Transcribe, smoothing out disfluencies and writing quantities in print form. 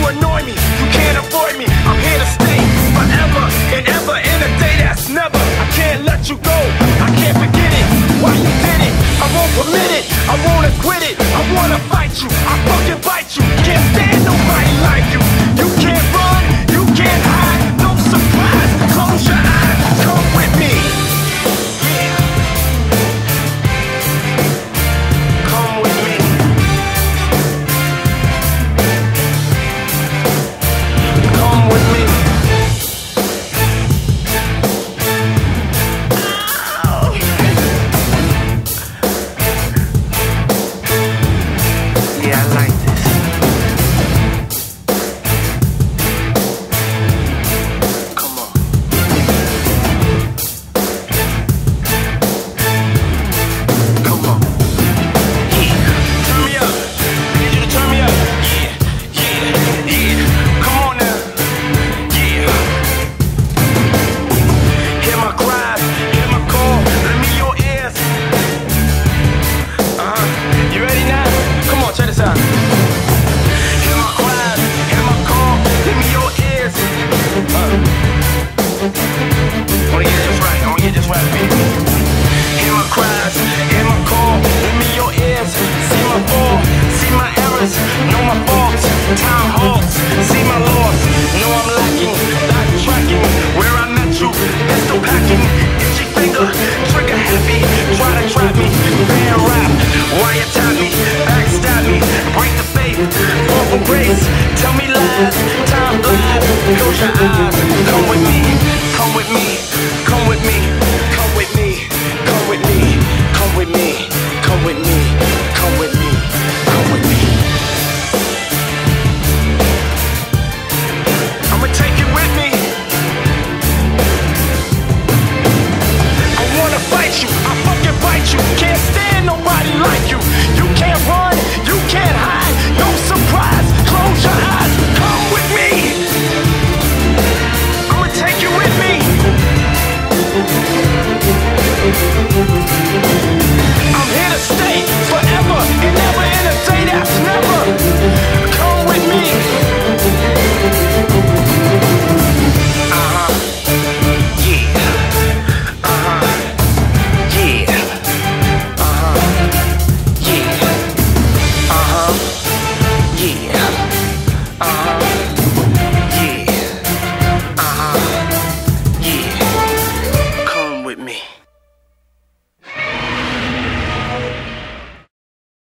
annoy me, you can't avoid me. I'm here to stay forever and ever in a day that's never. I can't let you go, I can't forget it. Why you did it? I won't permit it, I won't acquit it. I wanna fight you, I fucking bite you. Can't stand nobody like you. You can't run, you can't hide. No surprise, close your eyes, come with me. Yeah. Come with me. Come with me. Yeah, I like this. Come on. Come on. Yeah. Turn me up. I need you to turn me up. Yeah. Yeah. Yeah. Come on now. Yeah. Hear my cries, hear my call. Let me your ears. You ready now? Come on, check this out. Hear my cries, hear my call, give me your ears. I wanna get this right, I wanna get this right, baby. Hear my cries, hear my call, give me your ears. See my fall, see my errors, know my faults. Time halts, see my loss, know I'm lacking, not tracking. Where I met you, pistol packing, itchy finger, trigger happy. Try to trap me, fan rap, wiretap me, backstab me, break the faith, fall from grace. Tell me lies, time flies, close your eyes. Come with me, come with me, come with me, come with me, come with me, come with me, come with me, come with me, come with me. I'ma take it with me. I wanna fight you, I fucking bite you. Can't stand nobody like you. You can't run, you can't hide. No surprise, close your eyes, come with me. I'ma take you with me. I'm here to stay forever and never in a day that's never. Come with me. Yeah. Yeah. Yeah. Yeah.